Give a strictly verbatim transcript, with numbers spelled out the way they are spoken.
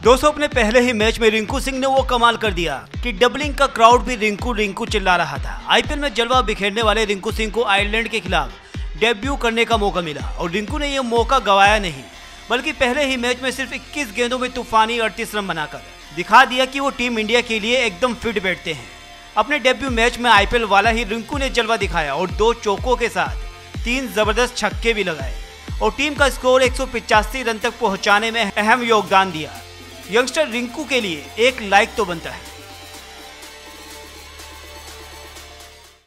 दोस्तों अपने पहले ही मैच में रिंकू सिंह ने वो कमाल कर दिया कि डबलिंग का क्राउड भी रिंकू रिंकू चिल्ला रहा था। आईपीएल में जलवा बिखेरने वाले रिंकू सिंह को आयरलैंड के खिलाफ डेब्यू करने का मौका मिला और रिंकू ने यह मौका गंवाया नहीं, बल्कि पहले ही मैच में सिर्फ इक्कीस गेंदों में तूफानी अड़तीस रन बनाकर दिखा दिया कि वो टीम इंडिया के लिए एकदम फिट बैठते हैं। अपने डेब्यू मैच में आईपीएल वाला ही रिंकू ने जलवा दिखाया और दो चौकों के साथ तीन जबरदस्त छक्के भी लगाए और टीम का स्कोर एक सौ पिचासी रन तक पहुंचाने में अहम योगदान दिया। यंगस्टर रिंकू के लिए एक लाइक तो बनता है।